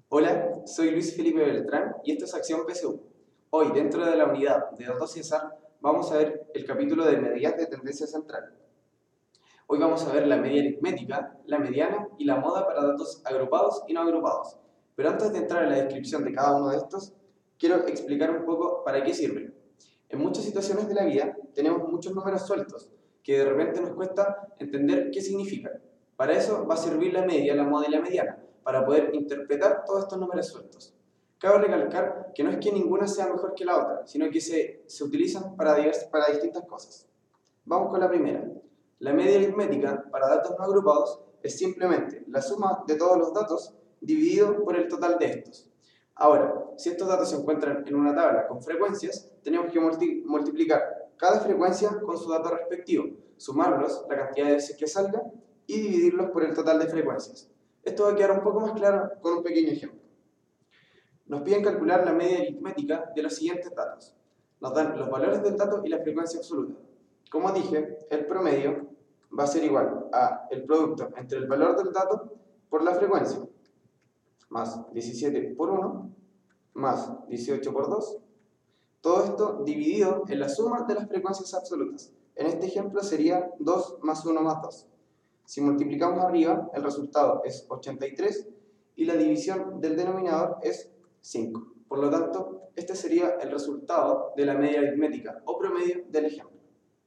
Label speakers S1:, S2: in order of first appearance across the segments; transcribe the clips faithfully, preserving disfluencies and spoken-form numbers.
S1: Hola, soy Luis Felipe Beltrán y esto es Acción P S U. Hoy, dentro de la unidad de datos César, vamos a ver el capítulo de medidas de tendencia central. Hoy vamos a ver la media aritmética, la mediana y la moda para datos agrupados y no agrupados. Pero antes de entrar en la descripción de cada uno de estos, quiero explicar un poco para qué sirven. En muchas situaciones de la vida tenemos muchos números sueltos que de repente nos cuesta entender qué significan. Para eso va a servir la media, la moda y la mediana, para poder interpretar todos estos números sueltos. Cabe recalcar que no es que ninguna sea mejor que la otra, sino que se, se utilizan para, divers, para distintas cosas. Vamos con la primera. La media aritmética para datos no agrupados es simplemente la suma de todos los datos dividido por el total de estos. Ahora, si estos datos se encuentran en una tabla con frecuencias, tenemos que multi multiplicar cada frecuencia con su dato respectivo, sumarlos, la cantidad de veces que salga, y dividirlos por el total de frecuencias. Esto va a quedar un poco más claro con un pequeño ejemplo. Nos piden calcular la media aritmética de los siguientes datos. Nos dan los valores del dato y la frecuencia absoluta. Como dije, el promedio va a ser igual a el producto entre el valor del dato por la frecuencia, más diecisiete por uno, más dieciocho por dos, todo esto dividido en la suma de las frecuencias absolutas. En este ejemplo sería dos más uno más dos. Si multiplicamos arriba, el resultado es ochenta y tres y la división del denominador es cinco. Por lo tanto, este sería el resultado de la media aritmética o promedio del ejemplo.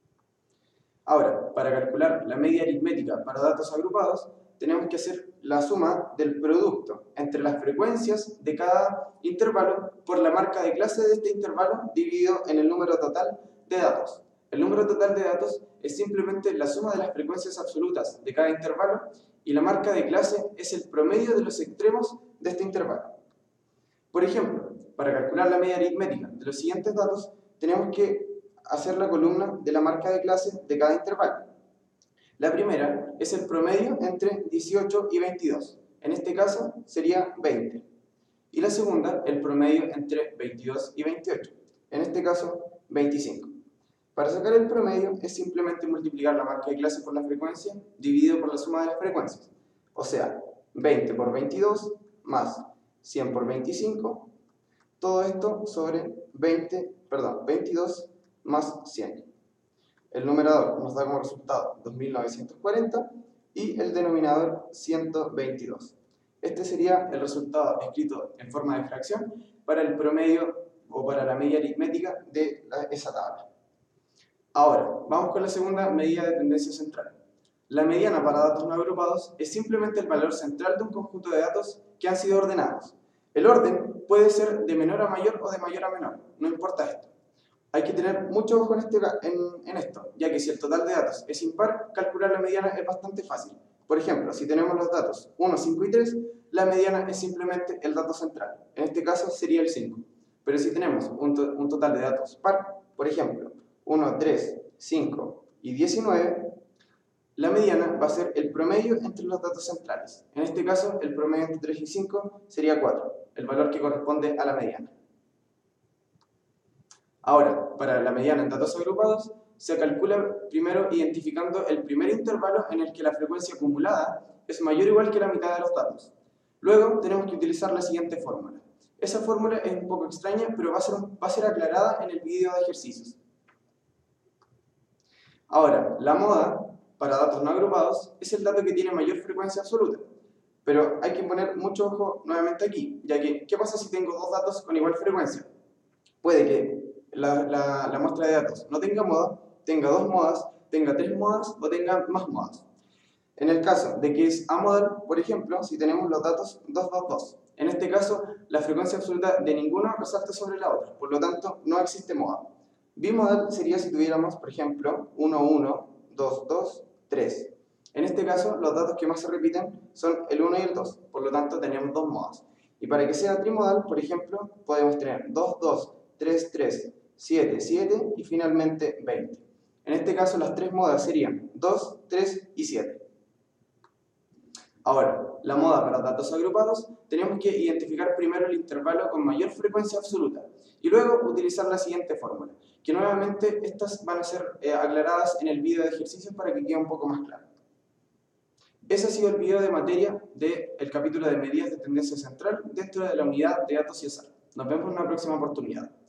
S1: Ahora, para calcular la media aritmética para datos agrupados, tenemos que hacer la suma del producto entre las frecuencias de cada intervalo por la marca de clase de este intervalo dividido en el número total de datos. El número total de datos es simplemente la suma de las frecuencias absolutas de cada intervalo y la marca de clase es el promedio de los extremos de este intervalo. Por ejemplo, para calcular la media aritmética de los siguientes datos, tenemos que hacer la columna de la marca de clase de cada intervalo. La primera es el promedio entre dieciocho y veintidós. En este caso sería veinte. Y la segunda, el promedio entre veintidós y veintiocho. En este caso, veinticinco. Para sacar el promedio es simplemente multiplicar la marca de clase por la frecuencia dividido por la suma de las frecuencias. O sea, veinte por veintidós más cien por veinticinco. Todo esto sobre veinte, perdón, veintidós más cien. El numerador nos da como resultado dos mil novecientos cuarenta y el denominador ciento veintidós. Este sería el resultado escrito en forma de fracción para el promedio o para la media aritmética de esa tabla. Ahora, vamos con la segunda medida de tendencia central. La mediana para datos no agrupados es simplemente el valor central de un conjunto de datos que han sido ordenados. El orden puede ser de menor a mayor o de mayor a menor, no importa esto. Hay que tener mucho ojo en, este, en, en esto, ya que si el total de datos es impar, calcular la mediana es bastante fácil. Por ejemplo, si tenemos los datos uno, cinco y tres, la mediana es simplemente el dato central. En este caso sería el cinco. Pero si tenemos un, to un total de datos par, por ejemplo, uno, tres, cinco y diecinueve, la mediana va a ser el promedio entre los datos centrales. En este caso, el promedio entre tres y cinco sería cuatro, el valor que corresponde a la mediana. Ahora, para la mediana en datos agrupados, se calcula primero identificando el primer intervalo en el que la frecuencia acumulada es mayor o igual que la mitad de los datos. Luego tenemos que utilizar la siguiente fórmula. Esa fórmula es un poco extraña, pero va a ser, va a ser aclarada en el video de ejercicios. Ahora, la moda para datos no agrupados es el dato que tiene mayor frecuencia absoluta. Pero hay que poner mucho ojo nuevamente aquí, ya que, ¿qué pasa si tengo dos datos con igual frecuencia? Puede que la, la, la muestra de datos no tenga moda, tenga dos modas, tenga tres modas o tenga más modas. En el caso de que es amodal, por ejemplo, si tenemos los datos dos, dos, dos. En este caso, la frecuencia absoluta de ninguno resalta sobre la otra, por lo tanto, no existe moda. Bimodal sería si tuviéramos, por ejemplo, uno, uno, dos, dos, tres. En este caso, los datos que más se repiten son el uno y el dos, por lo tanto, tenemos dos modas. Y para que sea trimodal, por ejemplo, podemos tener dos, dos, tres, tres, siete, siete y finalmente veinte. En este caso, las tres modas serían dos, tres y siete. Ahora, la moda para datos agrupados, tenemos que identificar primero el intervalo con mayor frecuencia absoluta y luego utilizar la siguiente fórmula, que nuevamente estas van a ser eh, aclaradas en el video de ejercicios para que quede un poco más claro. Ese ha sido el video de materia del capítulo de medidas de tendencia central dentro de la unidad de datos C I E S A R. Nos vemos en una próxima oportunidad.